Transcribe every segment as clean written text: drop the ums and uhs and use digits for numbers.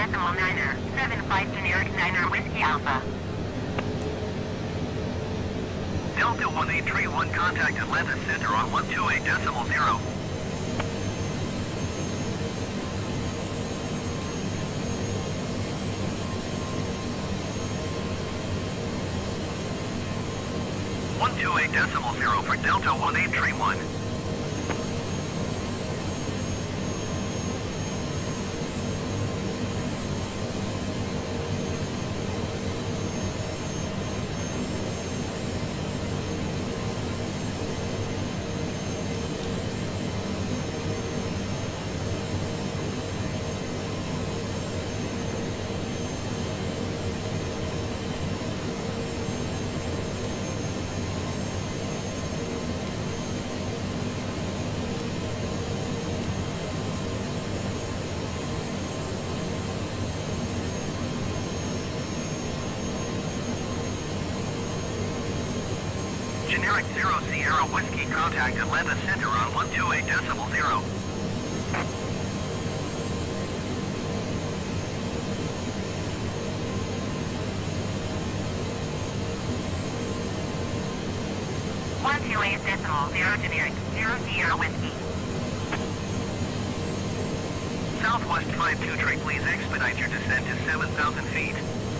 Niner, 75 generic Niner Whiskey Alpha. Delta 1831, contact Atlanta Center on 128.0. .0 for Delta 1831. Generic 0 Sierra Whiskey, contact Atlanta Center on 128.0. Generic 0 Sierra Whiskey. Southwest 523, please expedite your descent to 7,000 feet.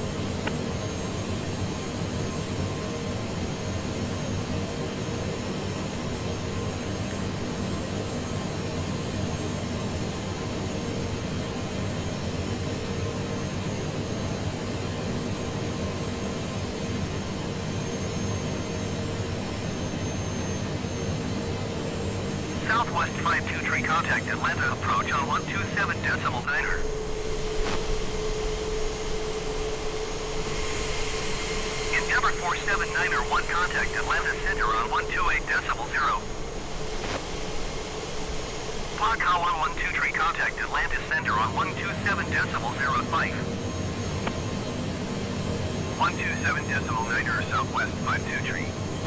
Southwest 523, contact Atlanta, approach on 127.9. Endeavor 47901, contact Atlanta Center on 128.0. Podca 1123, contact Atlanta Center on 127.05. 127.9, Southwest 523.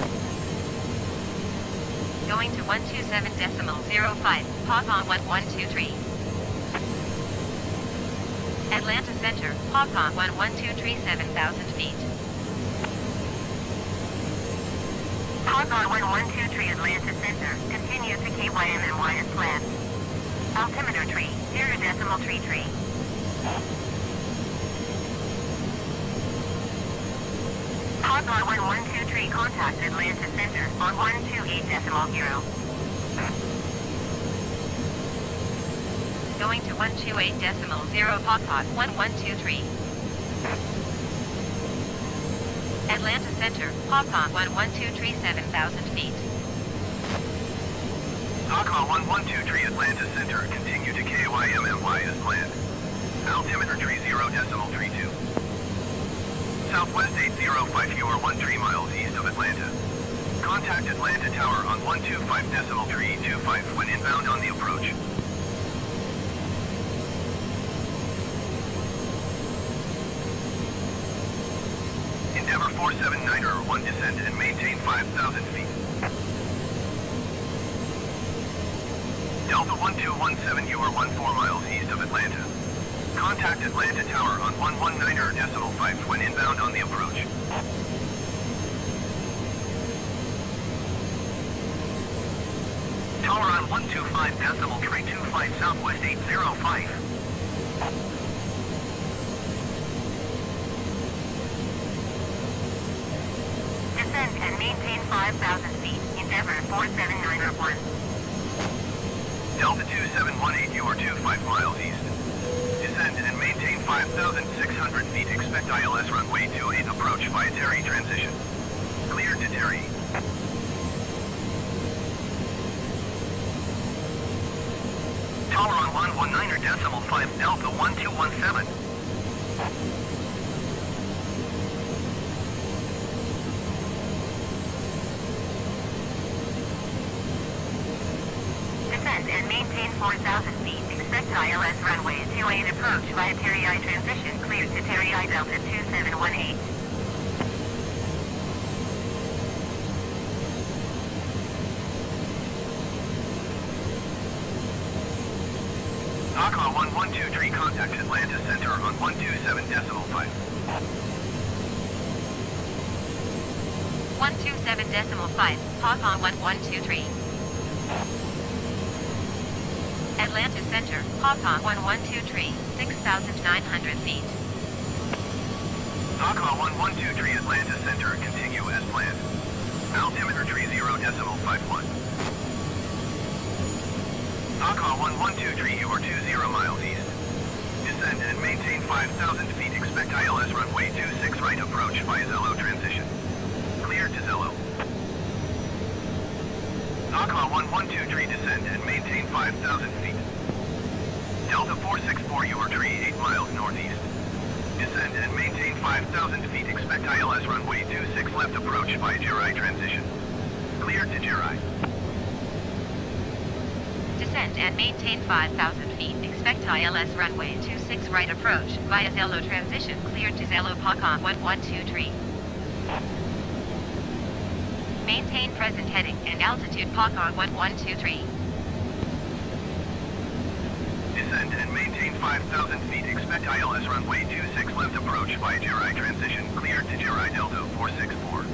Going to 127.05, Pawpaw 1123. Atlanta Center, Pawpaw 11237, 7,000 feet. Pawpaw 1123, Atlanta Center, continue to KYMMY as planned. Altimeter tree, 0.33. Pawpaw 1123, contact Atlanta Center on 128.0. Going to 128.0, Pawpaw 1123. Atlanta Center, Pawpaw 1123, 7,000 feet. Pawpaw 1123, Atlanta Center, continue to KYMMY as planned. Altimeter tree 0.32. Southwest 805, you are 13 miles east of Atlanta. Contact Atlanta Tower on 125.325 when inbound on the approach. Endeavor 47901, descend and maintain 5,000 feet. Delta 1217, you are 14 miles east of Atlanta. Contact Atlanta Tower on 119.5 when inbound on the approach. Tower on 125.325, Southwest 805. Descend and maintain 5,000 feet. Endeavor 47901. Delta 2718, you are 25 miles east. Descend and maintain 5,600 feet. Expect ILS runway 28 approach via Terry transition. Cleared to Terry. Tower on 119.5, Delta 1217. Descend and maintain 4,000 feet. Expect ILS runway 28 approach via Terry I transition. Cleared to Terry I Delta 2718. Aqua 123, contact Atlanta Center on 127.5. 127.5, Papa 1123. Atlanta Center, Papa 1123, 6,900 feet. Papa 1123, Atlanta Center, continue as planned. Altimeter 30.51. Papa 1123, you are 20 miles east. Descend and maintain 5,000 feet, expect ILS runway 26 right approach via Zello transition. Clear to Zello. Papa 1123, descend and maintain 5,000 feet. Delta 464, you are 8 miles northeast. Descend and maintain 5,000 feet, expect ILS runway 26 left approach via Jirai transition. Clear to Jirai. Descend and maintain 5,000 feet, expect ILS runway 26 right approach via Zello transition, clear to Zello Papa 1123. Maintain present heading and altitude Papa 1123. Descend and maintain 5,000 feet, expect ILS runway 26 left approach via Jirai transition, clear to Jirai Delta 464.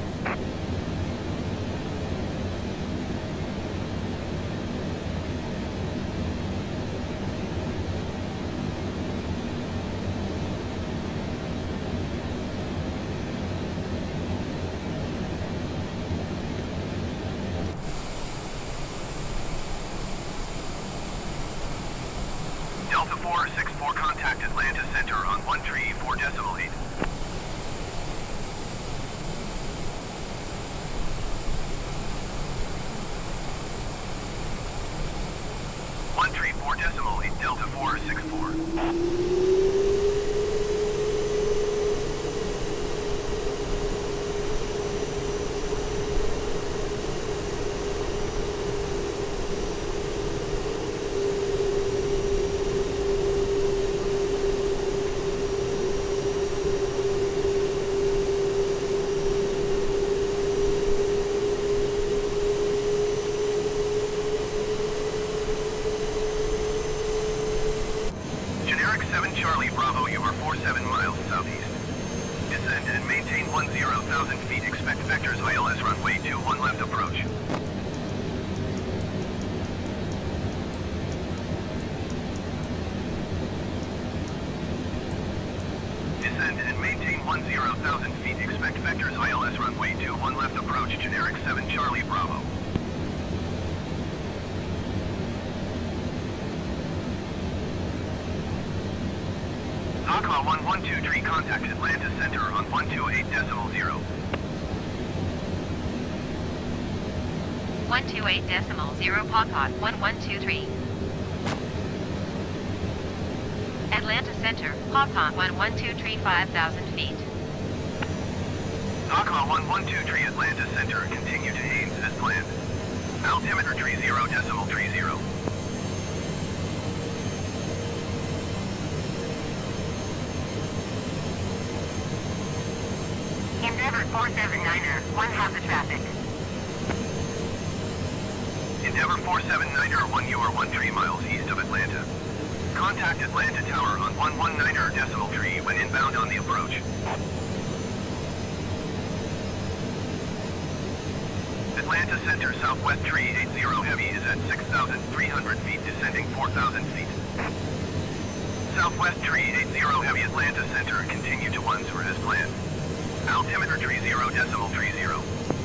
Delta 464, contact Atlanta Center on 134.8. 134.8, Delta 464. Generic 7 Charlie Bravo, you are 47 miles southeast. Descend and maintain 10,000 feet, expect vectors ILS runway 21 left approach. Descend and maintain 10,000 feet, expect vectors ILS runway 21 left approach, Generic 7 Charlie Bravo. Aqua 1123, contact Atlanta Center on 128.0. 128.0 Papa 1123. Atlanta Center, Papa 1123, 5,000 feet. Aqua 1123, Atlanta Center, continue to Haines as planned. Altimeter 30.30. Endeavor 479er, 1 half the traffic. Endeavor 479er 1, you are 13 miles east of Atlanta. Contact Atlanta Tower on 119.3 when inbound on the approach. Atlanta Center, Southwest 380 heavy is at 6,300 feet, descending 4,000 feet. Southwest 380 heavy, Atlanta Center, continue to 10 as planned. Altimeter 30.30.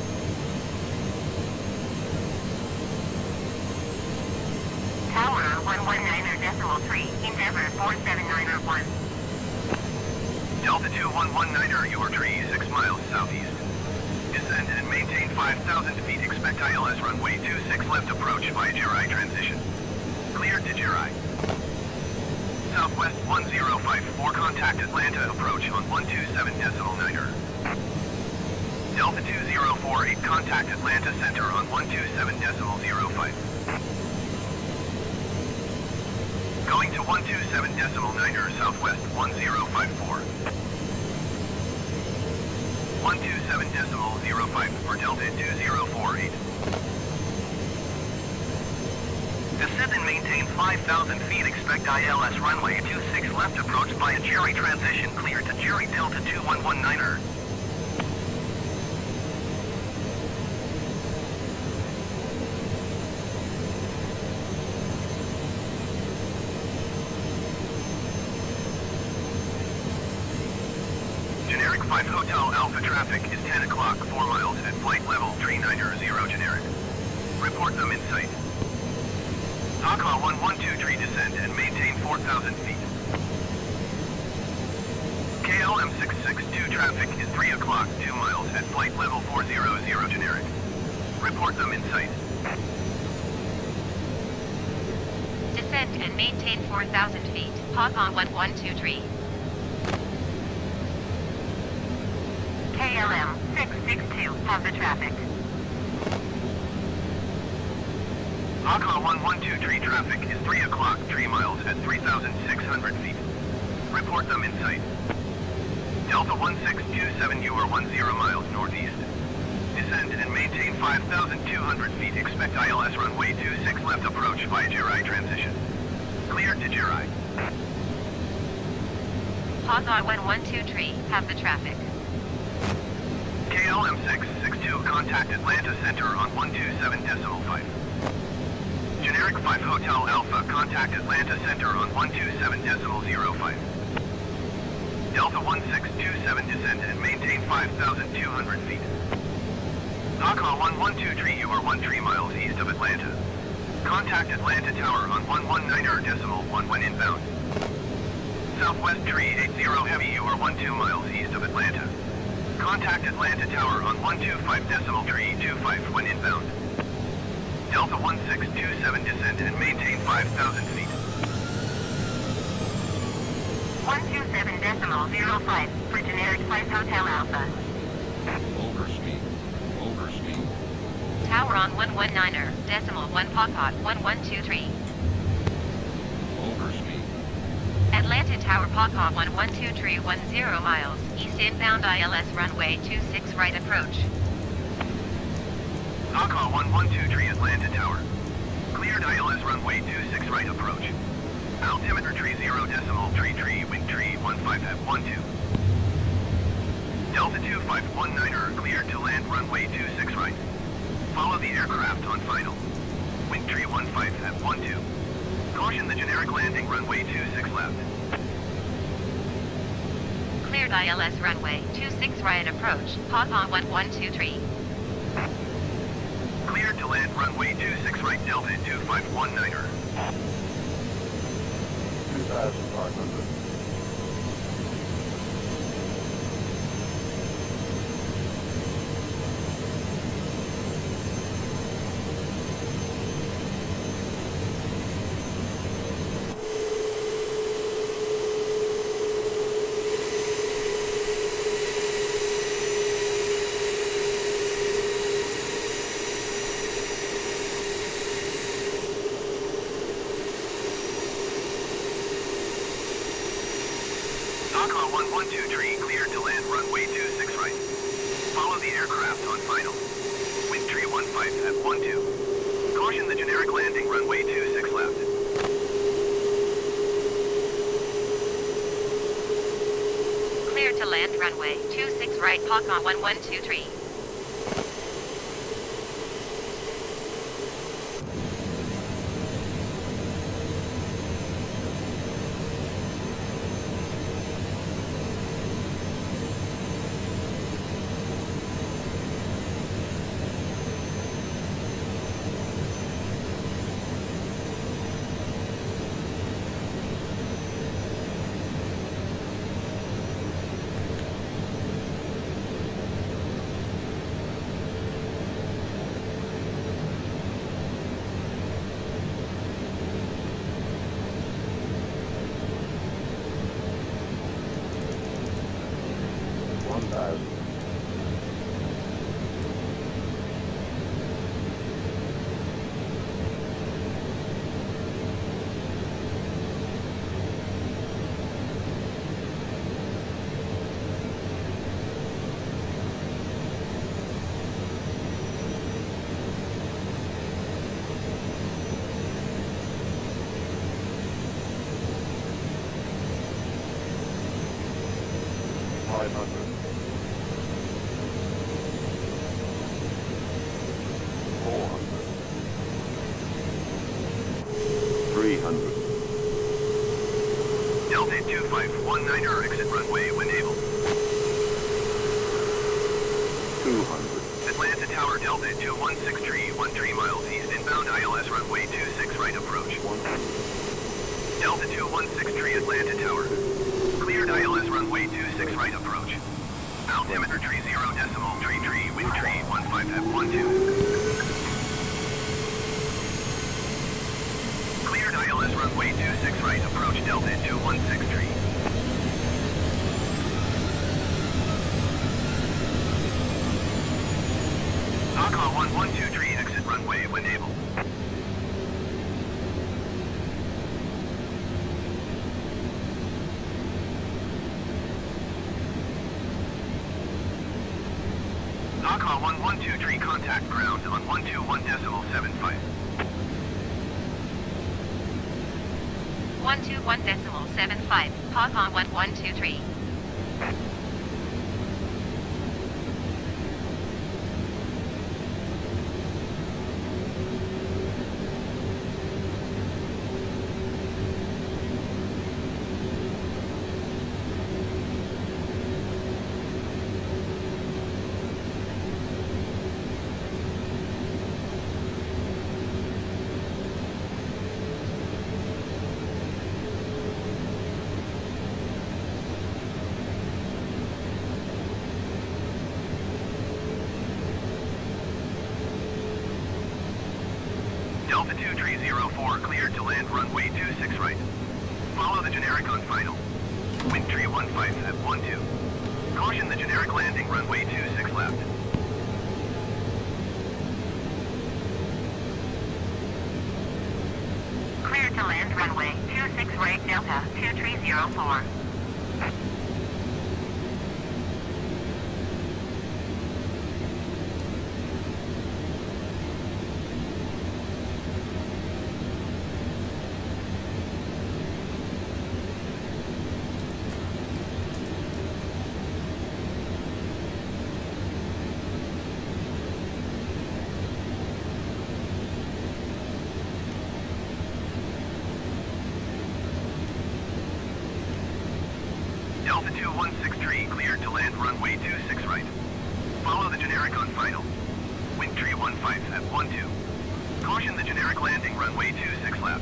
Tower 119.3, Endeavor 479er 1. Delta 2119er, you are 6 miles southeast. Descend and maintain 5,000 feet, expect ILS runway 26 left approach via Jirai transition. Clear to Jirai. Southwest 1054, contact Atlanta approach on 127.9er. Delta 2048, contact Atlanta Center on 127.05. Going to 127.9er, Southwest 1054. 127.05 for Delta 2048. Descend and maintain 5,000 feet. Expect ILS runway 26 left approach via Jerry transition. Clear to Jerry Delta 2119er. Generic 5 Hotel Alpha traffic is 10 o'clock, 4 miles at flight level 390 generic. Report them in sight. Aqua 112 descend and maintain 4,000 feet. KLM 662 traffic is 3 o'clock, 2 miles at flight level 400 generic. Report them in sight. Descend and maintain 4,000 feet. Papa 112 KLM 662 have the traffic. Aqua 112 traffic is 3 o'clock, 3 miles at 3,600 feet. Report them in sight. Delta 1627, you are 10 miles northeast. Descend and maintain 5,200 feet. Expect ILS runway 26 left approach via Jirai transition. Clear to Jirai. Papa 112 have the traffic. KLM 662, contact Atlanta Center on 127.5. Generic 5 Hotel Alpha, contact Atlanta Center on 127.05. Delta 1627, descend and maintain 5,200 feet. Aqua 112 you are 13 miles east of Atlanta. Contact Atlanta Tower on 119.1 when inbound. Southwest Tree 80 Heavy, you are 12 miles east of Atlanta. Contact Atlanta Tower on 125.325 when inbound. Delta 1627, descend and maintain 5,000 feet. 127.05 for generic 5 Hotel Alpha. Overspeed. Tower on 119.1 Papa 1123. Overspeed. Atlanta Tower Papa 1123 10 miles east inbound ILS runway 26 right approach. Aqua 112 Atlanta Tower. Cleared ILS runway 26 right approach. Altimeter tree 0.33, wind tree 15 at 12. Delta 2519er, cleared to land runway 26 right. Follow the aircraft on final. Wind tree 15 at 12. Caution the generic landing runway 26 left. Cleared ILS runway 26 right approach. Papa 1123. Cleared to land runway 26 right, Delta 2519er. 2,500. Aqua 112 cleared to land runway 26 right. Follow the aircraft on final. Wind tree 15 at 12. Caution the generic landing runway 26 left. Clear to land runway 26 right Papa 1123. 500. 400. 300. Delta 2519er, exit runway when able. 200. Atlanta Tower, Delta 216 miles east, inbound ILS runway 26 right approach. 100. Delta 216 Atlanta Tower. Cleared ILS runway 26 right approach. Altimeter tree 0 decimal, tree, wind tree 15F12. Cleared ILS runway 26 right approach, Delta 216. Aqua 112 exit runway when able. Aqua 112 contact ground on 121.75. 121.75, Papa 1123. Delta 2304 cleared to land runway 26 right. Follow the generic on final. Wind tree 15F12. Caution the generic landing runway 26 left. Clear to land runway 26 right, Delta 2304. Delta 2163 cleared to land runway 26 right. Follow the generic on final. Wind tree 15F12. Caution the generic landing runway 26 left.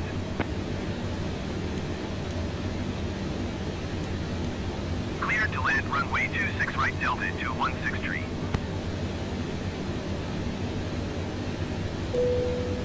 Cleared to land runway 26 right, Delta 2163.